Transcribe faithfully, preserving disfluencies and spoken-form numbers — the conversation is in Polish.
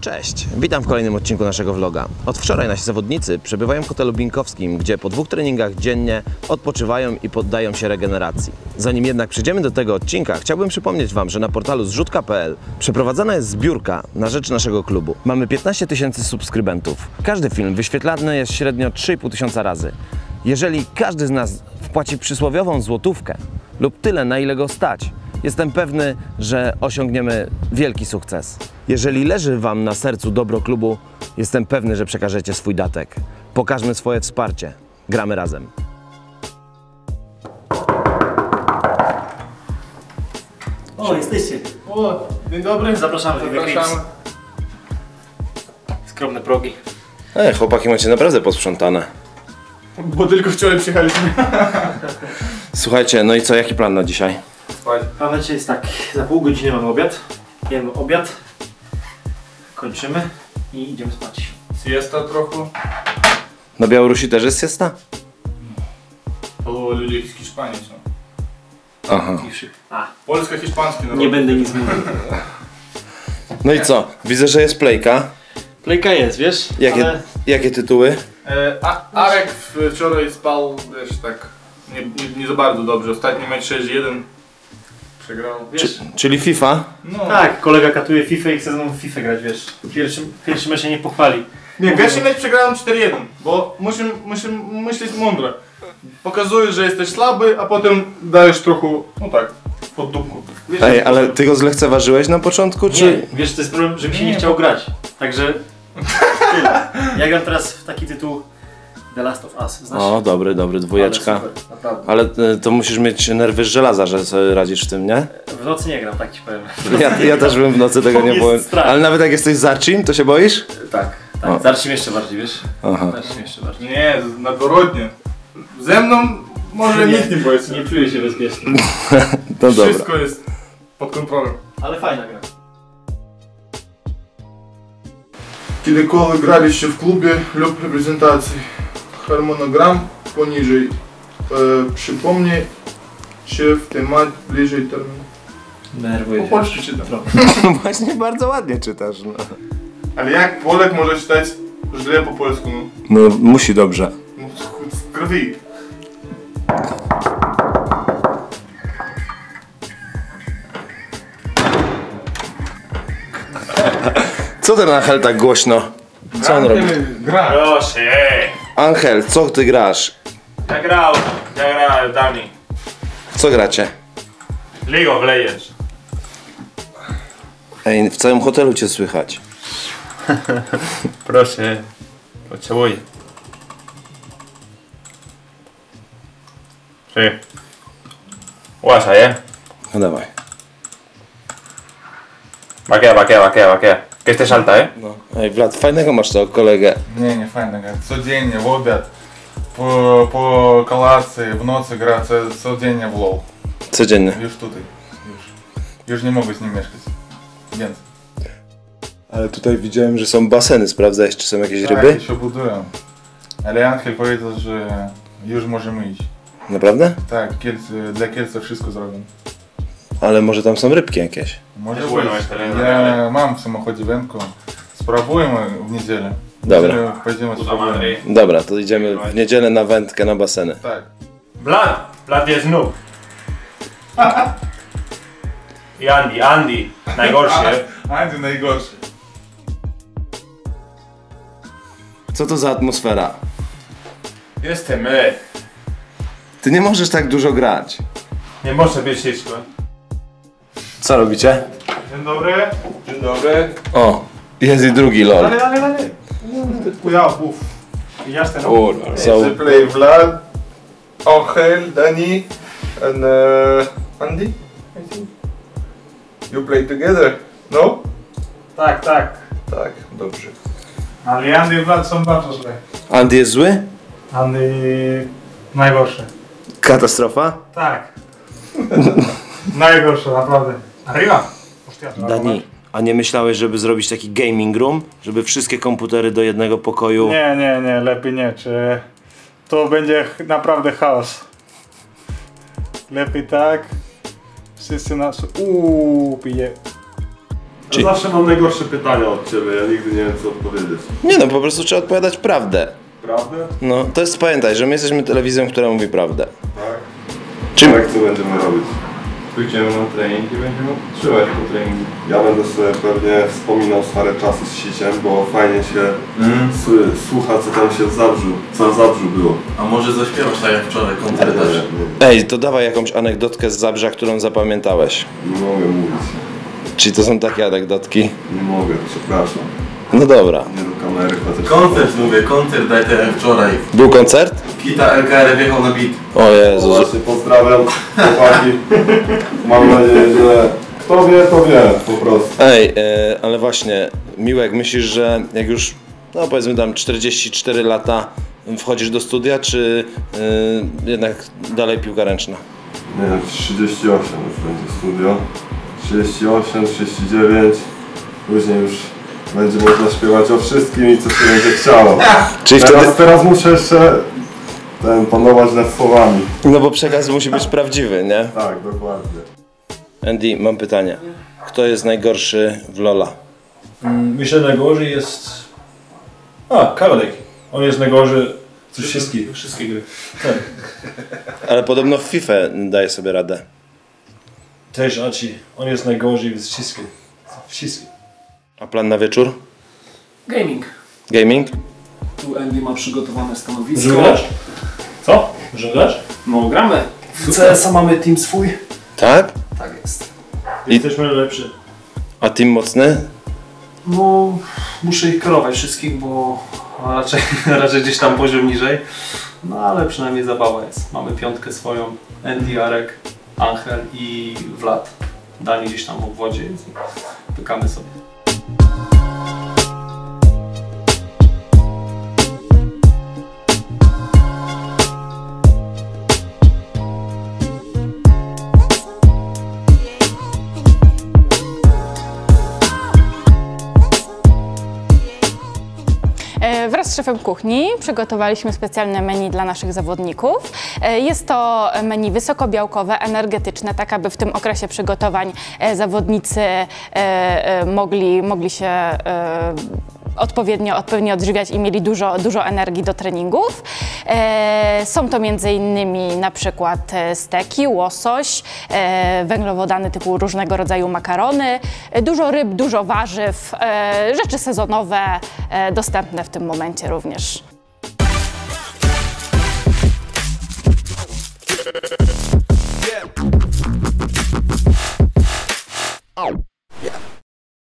Cześć, witam w kolejnym odcinku naszego vloga. Od wczoraj nasi zawodnicy przebywają w hotelu Binkowskim, gdzie po dwóch treningach dziennie odpoczywają i poddają się regeneracji. Zanim jednak przejdziemy do tego odcinka, chciałbym przypomnieć Wam, że na portalu zrzutka kropka pe el przeprowadzana jest zbiórka na rzecz naszego klubu. Mamy piętnaście tysięcy subskrybentów. Każdy film wyświetlany jest średnio trzy i pół tysiąca razy. Jeżeli każdy z nas wpłaci przysłowiową złotówkę lub tyle, na ile go stać, jestem pewny, że osiągniemy wielki sukces. Jeżeli leży Wam na sercu dobro klubu, jestem pewny, że przekażecie swój datek. Pokażmy swoje wsparcie. Gramy razem. O, jesteście. O, dzień dobry. Zapraszamy. Zapraszamy. Skromne progi. Ej, chłopaki macie naprawdę posprzątane. Bo tylko wczoraj przyjechaliśmy. Słuchajcie, no i co, jaki plan na dzisiaj? Plan dzisiaj jest tak, za pół godziny mamy obiad. Jemy obiad. Kończymy i idziemy spać. Siesta trochę. Na Białorusi też jest siesta? O, ludzie z Hiszpanii są. Aha. A, Polsko-hiszpański naród. nie będę nic mówił. No i co? Widzę, że jest playka. Playka jest, wiesz? Jakie, Ale jakie tytuły? E, a, Arek wczoraj spał, wiesz, tak nie, nie, nie za bardzo dobrze. Ostatni mecz sześć jeden. Przegrał. wiesz? Czy, czyli FIFA? No. Tak, kolega katuje FIFA i chce znowu w FIFA grać, wiesz. Pierwszy, pierwszy mecz się nie pochwali. Nie, pierwszy mecz przegrałem cztery jeden, bo musimy, musimy myśleć mądrze. Pokazujesz, że jesteś słaby, a potem dajesz trochę, no tak, pod dupku. Wiesz, Ej, ale ty go zlekceważyłeś na początku, czy...? Nie, wiesz, to jest problem, że mi się nie, Nie, chciało bo- grać. Także tyle. Ja gram teraz w taki tytuł The Last of Us, znasz? O, dobry, dobry, dwójeczka. Ale super, naprawdę. Ale y, to musisz mieć nerwy z żelaza, że sobie radzisz w tym, nie? W nocy nie gram, tak ci powiem. Ja, ja też bym w nocy tego To nie jest powiem. strach. Ale nawet jak jesteś za czym, to się boisz? Tak, tak. O. Zacznij jeszcze bardziej, wiesz? Aha. Zacznij jeszcze bardziej. Nie, odwrotnie. Ze mną może nic nie boję się. Nie czuję się bezpiecznie. No dobra. Wszystko jest pod kontrolą. Ale fajna gra. Kiedykolwiek graliście w klubie lub reprezentacji? Harmonogram poniżej. E, przypomnij się w temat bliżej terminu. Denerwuję Po się. polsku czytam. Właśnie bardzo ładnie czytasz. No, Ale jak Polek może czytać źle po polsku? No, no musi dobrze. no z- z krwi. Co ten Angel tak głośno? Co on robi? Gra. Proszę, Angel, co ty grasz? ja grał, ja grałem Dani. Co gracie? League of Legends. Ej, w całym hotelu cię słychać. Proszę, potrzebuję. Sí. Guasa, eh. No dawaj. Vaquea, vaquea, vaquea, vaquea. Que estés alta, eh. No. Ej, Vlad, fajnego masz tego kolegę. Nie, nie fajnie grać. Codziennie w obiad, po, po kolacji, w nocy grać, co- codziennie w LoL. Codziennie. Już tutaj. Już. Już nie mogę z nim mieszkać. Więc. Ale tutaj widziałem, że są baseny. Sprawdzałeś, czy są jakieś Tak, ryby? jeszcze buduję. Ale Angel powiedział, że już możemy iść. Naprawdę? Tak, Kielce, dla Kielce wszystko zrobię. Ale może tam są rybki jakieś. Może Es być. bueno este Leo, Ja realmente. mam w samochodzie wędkę. Spróbujemy w niedzielę. Dobra. W niedzielę Pojedziemy Puta spróbujemy. madre. Dobra, to idziemy w niedzielę na wędkę na baseny. Tak. Vlad, Vlad jest noob. I Andy, Andy, najgorszy, eh. Andy najgorszy. Co to za atmosfera? Jestem my. Ty nie możesz tak dużo grać. Nie może być wszystko. Co robicie? Dzień dobry. Dzień dobry. O, jest i drugi lol. Ale, ale, ale. Cuidado, buf. Jasne, Kurwa, so... They play Vlad, Angel, Dani, and uh, Andy, I think. You play together, no? Tak, tak. Tak, dobrze. Ale Andy i Vlad są bardzo źle. Andy jest zły? Andy najgorszy. Katastrofa? Tak. Najgorszy, naprawdę. Arriba. Hostia, Dani, a nie myślałeś, żeby zrobić taki gaming room? Żeby wszystkie komputery do jednego pokoju... Nie, nie, nie, lepiej nie. Czy to będzie ch- naprawdę chaos. Lepiej tak. Wszyscy nas... Uuu, pije. Czy... Zawsze mam najgorsze pytania od ciebie, ja nigdy nie wiem co odpowiedzieć. Nie no, po prostu trzeba odpowiadać prawdę. Prawdę? No, to jest, pamiętaj, że my jesteśmy telewizją, która mówi prawdę. Tak. Czym? Tak, co będziemy robić? Pójdziemy na trening i będziemy trzymać po treningu. Ja będę sobie pewnie wspominał stare czasy z siciem, bo fajnie się Mm. s- słucha co tam się w Zabrzu, co w Zabrzu było. A może zaśpiewasz tak jak wczoraj Nie, koncert też? nie, Ej, to dawaj jakąś anegdotkę z Zabrza, którą zapamiętałeś. nie mogę mówić. Czyli to są takie anegdotki? Nie mogę, przepraszam. No dobra. Nie do kamery chociaż. Koncert mówię, koncert daj tak jak wczoraj. Był koncert? Kita L K R wjechał na beat. O Jezu. Właśnie pozdrawiam chłopaki. Mam nadzieję, że kto wie, to wie po prostu. Ej, e, ale właśnie, Miłek, myślisz, że jak już, no powiedzmy tam czterdzieści cztery lata wchodzisz do studia, czy e, jednak dalej piłka ręczna? Nie wiem, trzydzieści osiem już będzie studio. trzydzieści osiem, trzydzieści dziewięć. Później już będzie można śpiewać o wszystkim i co się będzie chciało. Czyli Teraz, wtedy, teraz muszę jeszcze ten, panować nad słowami. no bo przekaz musi być prawdziwy, nie? Tak, dokładnie. Andy, mam pytanie. Kto jest najgorszy w Lola? Myślę, najgorzej jest... A, Karolek. On jest najgorszy ze wszystkich. Wszystkie gry. Tak. Ale podobno w FIFA daje sobie radę. Też Archie. On jest najgorzej ze wszystkich. Wszystkich. A plan na wieczór? Gaming. Gaming? Tu Andy ma przygotowane stanowisko. Możemy grać? Co? Możemy grać? No gramy. W C S a mamy team swój. Tak? Tak jest. Jesteśmy lepszy. A team mocny? No muszę ich kierować wszystkich, bo raczej, raczej gdzieś tam poziom niżej. No ale przynajmniej zabawa jest. Mamy piątkę swoją. Andy, Arek, Angel i Vlad. Dani gdzieś tam w obwodzie jest. Pykamy sobie. Wraz z szefem kuchni przygotowaliśmy specjalne menu dla naszych zawodników. Jest to menu wysokobiałkowe, energetyczne, tak aby w tym okresie przygotowań zawodnicy mogli, mogli się odpowiednio, odpowiednio odżywiać i mieli dużo, dużo energii do treningów. E, są to między innymi na przykład steki, łosoś, e, węglowodany typu różnego rodzaju makarony, e, dużo ryb, dużo warzyw, e, rzeczy sezonowe, e, dostępne w tym momencie również.